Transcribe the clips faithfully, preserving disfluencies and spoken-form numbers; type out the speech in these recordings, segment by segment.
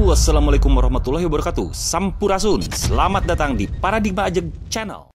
Halo, assalamualaikum warahmatullahi wabarakatuh. Sampurasun, selamat datang di Paradigma Ajeg Channel.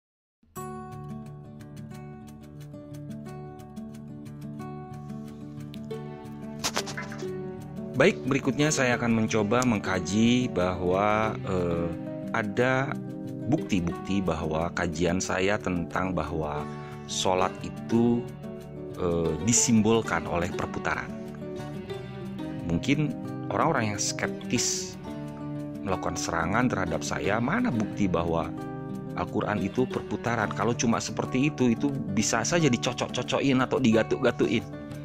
Baik, berikutnya saya akan mencoba mengkaji bahwa eh, ada bukti-bukti bahwa kajian saya tentang bahwa sholat itu eh, disimbolkan oleh perputaran. Mungkin orang-orang yang skeptis melakukan serangan terhadap saya, mana bukti bahwa Al-Quran itu perputaran? Kalau cuma seperti itu, itu bisa saja dicocok-cocokin atau digatuk-gatukin.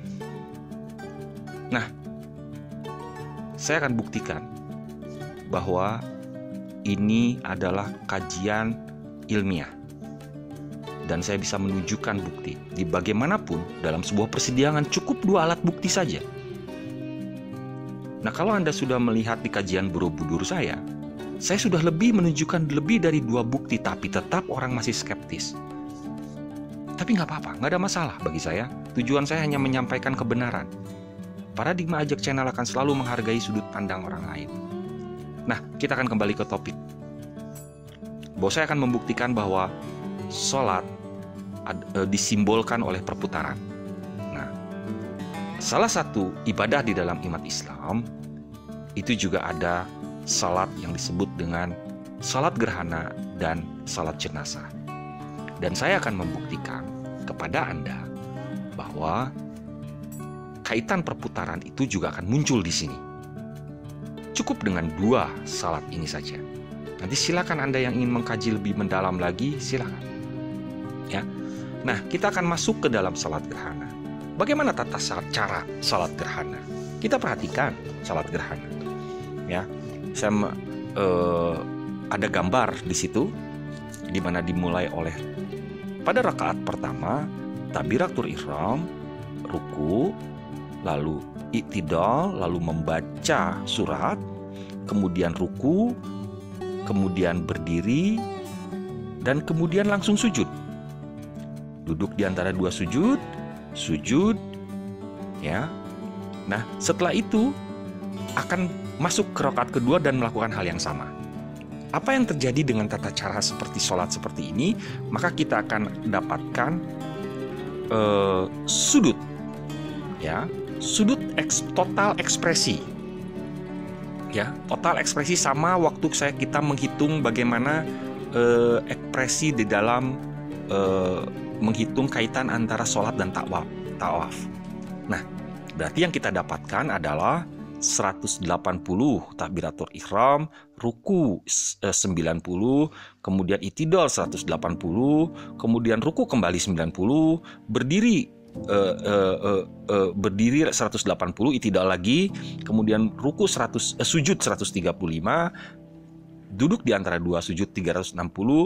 Nah, saya akan buktikan bahwa ini adalah kajian ilmiah. Dan saya bisa menunjukkan bukti. Di bagaimanapun, dalam sebuah persidangan cukup dua alat bukti saja. Nah, kalau Anda sudah melihat di kajian Borobudur saya, saya sudah lebih menunjukkan lebih dari dua bukti, tapi tetap orang masih skeptis. Tapi nggak apa-apa, nggak ada masalah bagi saya. Tujuan saya hanya menyampaikan kebenaran. Paradigma Ajeg Channel akan selalu menghargai sudut pandang orang lain. Nah, kita akan kembali ke topik. Bahwa saya akan membuktikan bahwa sholat e, disimbolkan oleh perputaran. Salah satu ibadah di dalam iman Islam itu juga ada salat yang disebut dengan salat gerhana dan salat jenazah. Dan saya akan membuktikan kepada Anda bahwa kaitan perputaran itu juga akan muncul di sini. Cukup dengan dua salat ini saja. Nanti silakan Anda yang ingin mengkaji lebih mendalam lagi, silakan. Ya. Nah, kita akan masuk ke dalam salat gerhana. Bagaimana tata cara salat gerhana? Kita perhatikan salat gerhana. Ya, saya eh, ada gambar di situ, di mana dimulai oleh pada rakaat pertama takbiratul ihram, ruku, lalu i'tidal, lalu membaca surat, kemudian ruku, kemudian berdiri, dan kemudian langsung sujud. Duduk di antara dua sujud. Sujud, ya. Nah, setelah itu akan masuk ke rakaat kedua dan melakukan hal yang sama. Apa yang terjadi dengan tata cara seperti sholat seperti ini? Maka kita akan dapatkan uh, sudut, ya, sudut eks, total ekspresi, ya, total ekspresi sama waktu saya kita menghitung bagaimana uh, ekspresi di dalam uh, menghitung kaitan antara sholat dan tawaf. tawaf. Nah, berarti yang kita dapatkan adalah seratus delapan puluh takbiratul ihram, ruku sembilan puluh, kemudian i'tidal seratus delapan puluh, kemudian ruku kembali sembilan puluh, berdiri uh, uh, uh, uh, berdiri seratus delapan puluh, i'tidal lagi, kemudian ruku seratus, uh, sujud seratus tiga puluh lima, duduk di antara dua sujud tiga ratus enam puluh,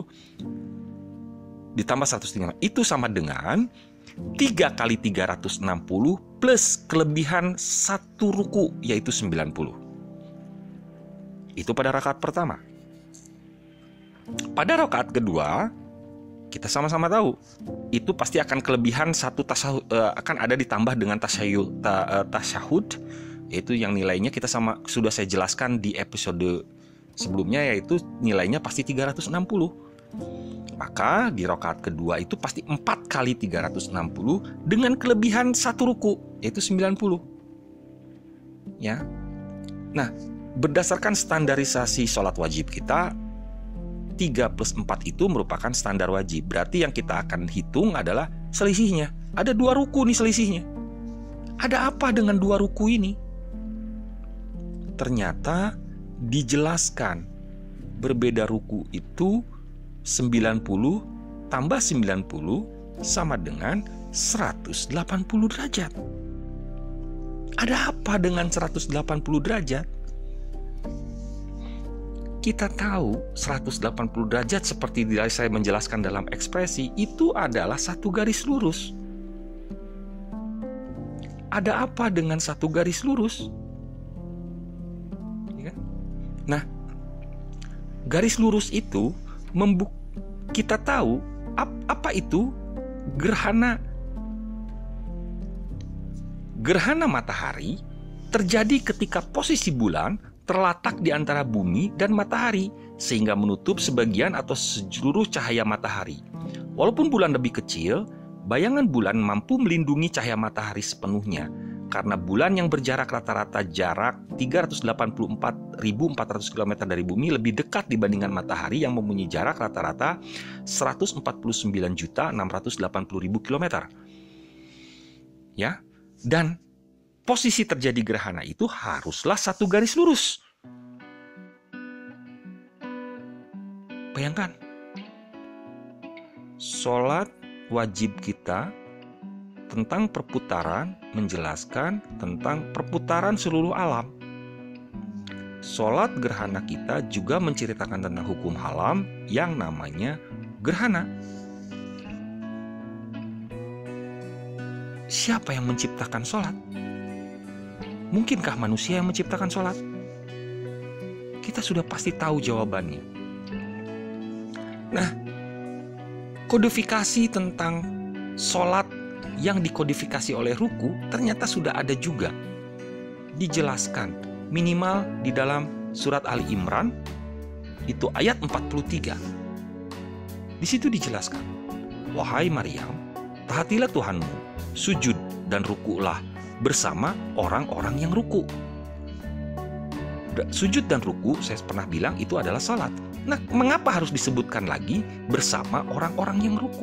ditambah seratus tiga puluh lima, itu sama dengan tiga kali tiga ratus enam puluh plus kelebihan satu ruku, yaitu sembilan puluh. Itu pada rakaat pertama. Pada rakaat kedua, kita sama-sama tahu itu pasti akan kelebihan satu tasyahud, uh, akan ada ditambah dengan tasyahud, ta, uh, tasyahud, yaitu yang nilainya kita sama sudah saya jelaskan di episode sebelumnya, yaitu nilainya pasti tiga ratus enam puluh. Maka di rakaat kedua itu pasti empat kali tiga ratus enam puluh dengan kelebihan satu ruku, yaitu sembilan puluh. Ya. Nah, berdasarkan standarisasi sholat wajib kita, tiga plus empat itu merupakan standar wajib. Berarti yang kita akan hitung adalah selisihnya. Ada dua ruku nih selisihnya. Ada apa dengan dua ruku ini? Ternyata dijelaskan berbeda ruku itu sembilan puluh tambah sembilan puluh sama dengan seratus delapan puluh derajat. Ada apa dengan seratus delapan puluh derajat? Kita tahu seratus delapan puluh derajat seperti saya menjelaskan dalam ekspresi itu adalah satu garis lurus. Ada apa dengan satu garis lurus? Nah, garis lurus itu membuk kita tahu ap, apa itu gerhana. Gerhana matahari terjadi ketika posisi bulan terletak di antara bumi dan matahari, sehingga menutup sebagian atau seluruh cahaya matahari. Walaupun bulan lebih kecil, bayangan bulan mampu melindungi cahaya matahari sepenuhnya, karena bulan yang berjarak rata-rata jarak tiga ratus delapan puluh empat ribu empat ratus kilometer dari bumi lebih dekat dibandingkan matahari yang mempunyai jarak rata-rata seratus empat puluh sembilan juta enam ratus delapan puluh ribu kilometer. Ya, dan posisi terjadi gerhana itu haruslah satu garis lurus. Bayangkan, sholat wajib kita tentang perputaran menjelaskan tentang perputaran seluruh alam. Sholat gerhana kita juga menceritakan tentang hukum alam yang namanya gerhana. Siapa yang menciptakan sholat? Mungkinkah manusia yang menciptakan sholat? Kita sudah pasti tahu jawabannya. Nah, kodifikasi tentang sholat yang dikodifikasi oleh ruku ternyata sudah ada juga. Dijelaskan minimal di dalam surat Ali Imran itu ayat empat puluh tiga. Di situ dijelaskan, "Wahai Maryam, taatilah Tuhanmu, sujud dan rukulah bersama orang-orang yang ruku." Sujud dan ruku, saya pernah bilang, itu adalah salat. Nah, mengapa harus disebutkan lagi bersama orang-orang yang ruku?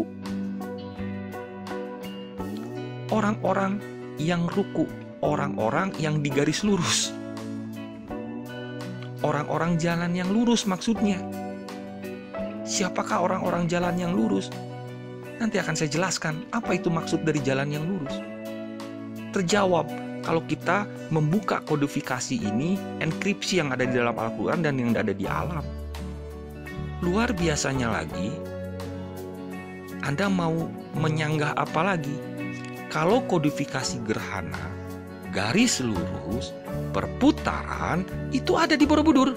Orang-orang yang ruku, orang-orang yang di garis lurus, orang-orang jalan yang lurus maksudnya. Siapakah orang-orang jalan yang lurus? Nanti akan saya jelaskan apa itu maksud dari jalan yang lurus. Terjawab kalau kita membuka kodifikasi ini, enkripsi yang ada di dalam Al-Quran dan yang ada di alam. Luar biasanya lagi, Anda mau menyanggah apa lagi? Kalau kodifikasi gerhana, garis lurus, perputaran, itu ada di Borobudur.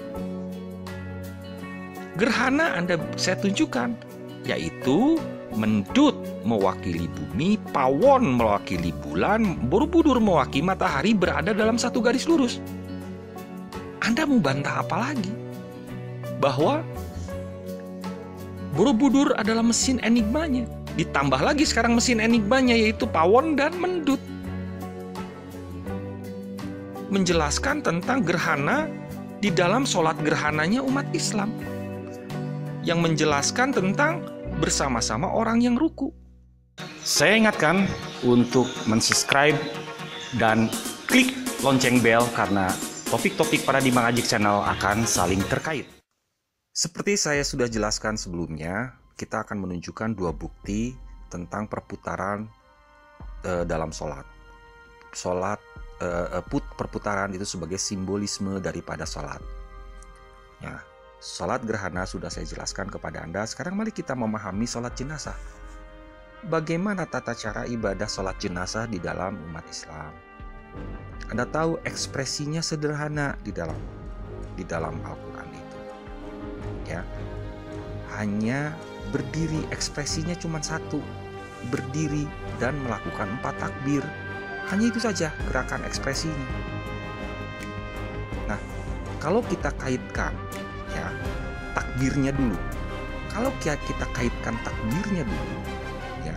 Gerhana Anda saya tunjukkan, yaitu mendut mewakili bumi, pawon mewakili bulan, Borobudur mewakili matahari berada dalam satu garis lurus. Anda mau bantah apa lagi? Bahwa Borobudur adalah mesin enigmanya. Ditambah lagi sekarang mesin enigmanya yaitu pawon dan mendut. Menjelaskan tentang gerhana di dalam sholat gerhananya umat Islam. Yang menjelaskan tentang bersama-sama orang yang ruku. Saya ingatkan untuk mensubscribe dan klik lonceng bel karena topik-topik pada di Mang Ajik Channel akan saling terkait. Seperti saya sudah jelaskan sebelumnya, kita akan menunjukkan dua bukti tentang perputaran e, dalam sholat. Sholat, e, put, perputaran itu sebagai simbolisme daripada sholat. Ya, sholat gerhana sudah saya jelaskan kepada Anda. Sekarang mari kita memahami sholat jenazah. Bagaimana tata cara ibadah sholat jenazah di dalam umat Islam? Anda tahu ekspresinya sederhana di dalam di dalam Al-Quran itu. Ya, hanya berdiri, ekspresinya cuma satu, berdiri dan melakukan empat takbir. Hanya itu saja gerakan ekspresinya. Nah, kalau kita kaitkan ya takbirnya dulu. Kalau kita kaitkan takbirnya dulu, ya,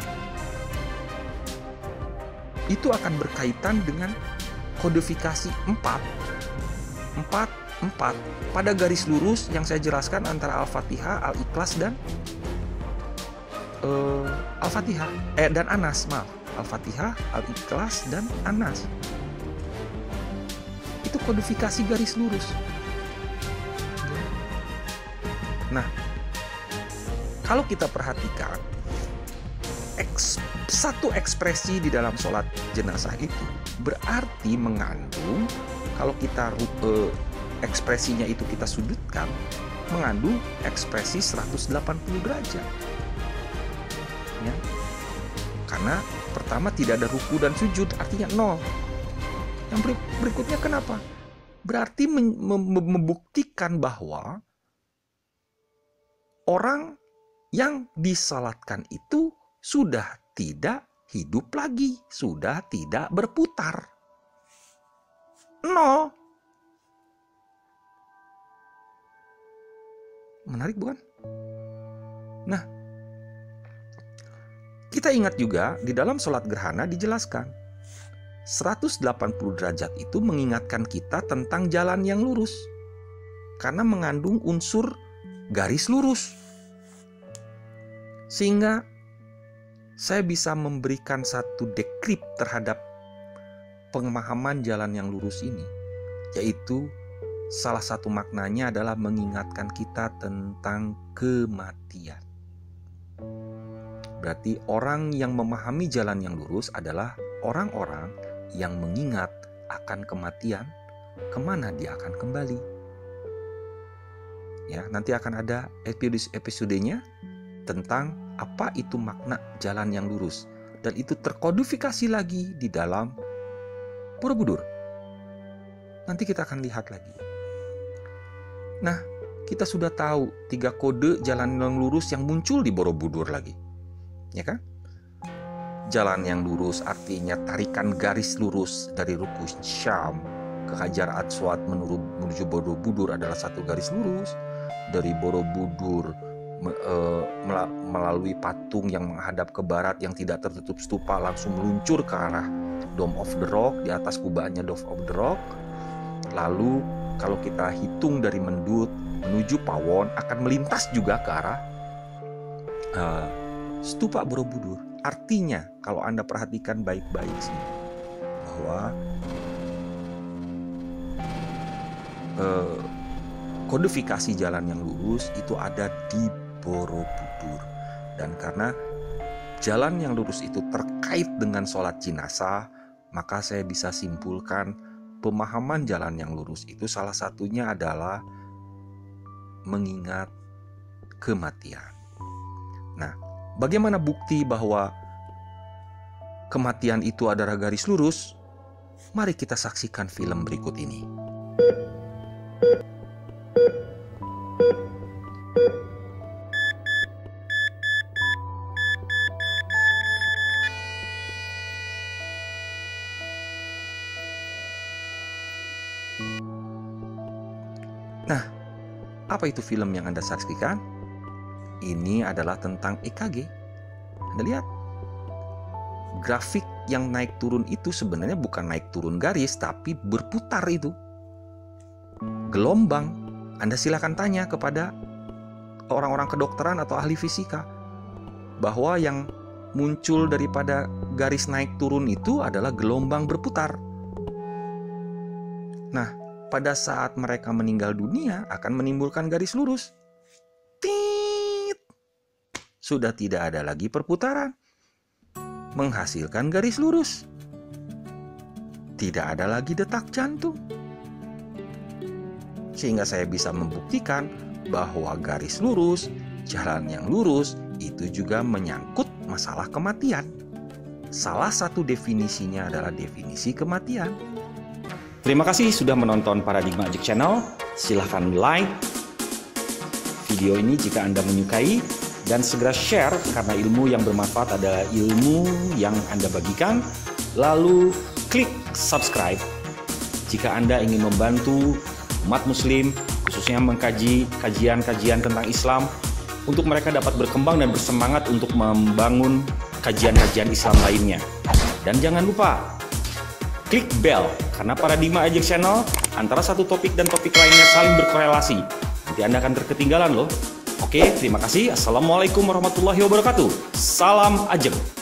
itu akan berkaitan dengan kodifikasi empat, empat, empat pada garis lurus yang saya jelaskan antara Al-Fatihah, Al-Ikhlas dan uh, Al-Fatihah eh dan Anas, maaf, Al-Fatihah, Al-Ikhlas dan Anas. Itu kodifikasi garis lurus. Nah, kalau kita perhatikan eks, satu ekspresi di dalam sholat jenazah itu berarti mengandung, kalau kita uh, ekspresinya itu kita sudutkan, mengandung ekspresi seratus delapan puluh derajat. Ya. Karena pertama tidak ada ruku dan sujud, artinya nol. Yang berikutnya kenapa? Berarti membuktikan bahwa orang yang disalatkan itu sudah tidak hidup lagi, sudah tidak berputar. Nol. Menarik bukan? Nah, kita ingat juga di dalam sholat gerhana dijelaskan seratus delapan puluh derajat itu mengingatkan kita tentang jalan yang lurus karena mengandung unsur garis lurus. Sehingga saya bisa memberikan satu dekrip terhadap pemahaman jalan yang lurus ini, yaitu salah satu maknanya adalah mengingatkan kita tentang kematian. Berarti orang yang memahami jalan yang lurus adalah orang-orang yang mengingat akan kematian, kemana dia akan kembali. Ya, nanti akan ada episode-episodenya tentang apa itu makna jalan yang lurus. Dan itu terkodifikasi lagi di dalam Borobudur. Nanti kita akan lihat lagi. Nah, kita sudah tahu tiga kode jalan yang lurus yang muncul di Borobudur lagi. Ya kan? Jalan yang lurus artinya tarikan garis lurus dari Rukun Syam ke Hajar Aswad menuju Borobudur adalah satu garis lurus. Dari Borobudur melalui patung yang menghadap ke barat yang tidak tertutup stupa langsung meluncur ke arah Dome of the Rock, di atas kubaannya Dome of the Rock. Lalu kalau kita hitung dari Mendut menuju Pawon akan melintas juga ke arah uh, stupa Borobudur. Artinya kalau Anda perhatikan baik-baik sih bahwa uh, kodifikasi jalan yang lurus itu ada di Borobudur. Dan karena jalan yang lurus itu terkait dengan sholat jenazah, maka saya bisa simpulkan pemahaman jalan yang lurus itu salah satunya adalah mengingat kematian. Nah, bagaimana bukti bahwa kematian itu adalah garis lurus? Mari kita saksikan film berikut ini. Nah, apa itu film yang Anda saksikan? Ini adalah tentang E K G. Anda lihat, grafik yang naik turun itu sebenarnya bukan naik turun garis, tapi berputar itu. Gelombang. Anda silakan tanya kepada orang-orang kedokteran atau ahli fisika bahwa yang muncul daripada garis naik turun itu adalah gelombang berputar. Nah, pada saat mereka meninggal dunia akan menimbulkan garis lurus. Tit. Sudah tidak ada lagi perputaran. Menghasilkan garis lurus. Tidak ada lagi detak jantung. Sehingga saya bisa membuktikan bahwa garis lurus, jalan yang lurus, itu juga menyangkut masalah kematian. Salah satu definisinya adalah definisi kematian. Terima kasih sudah menonton Paradigma Ajak Channel. Silahkan like video ini jika Anda menyukai dan segera share karena ilmu yang bermanfaat adalah ilmu yang Anda bagikan. Lalu klik subscribe jika Anda ingin membantu umat muslim khususnya mengkaji kajian-kajian tentang Islam untuk mereka dapat berkembang dan bersemangat untuk membangun kajian-kajian Islam lainnya. Dan jangan lupa klik bell, karena Paradigma Ajak Channel antara satu topik dan topik lainnya saling berkorelasi. Nanti Anda akan terketinggalan loh. Oke, terima kasih. Assalamualaikum warahmatullahi wabarakatuh. Salam Ajak.